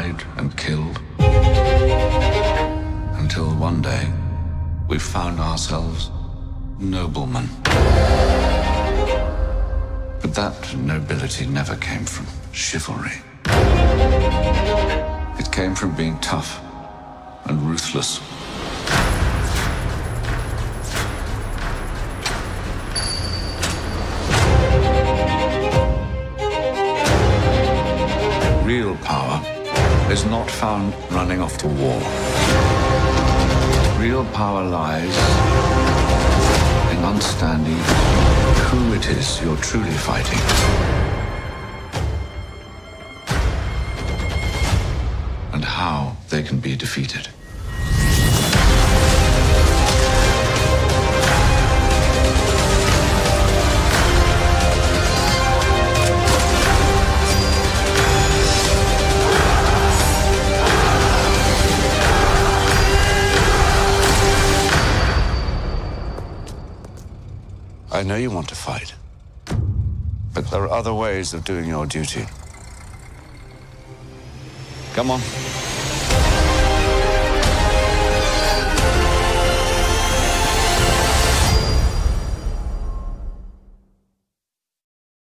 lied and killed. Until one day, we found ourselves noblemen. But that nobility never came from chivalry. It came from being tough and ruthless. Real power is not found running off to war. Real power lies in understanding who it is you're truly fighting. And how they can be defeated. I know you want to fight, but there are other ways of doing your duty. Come on.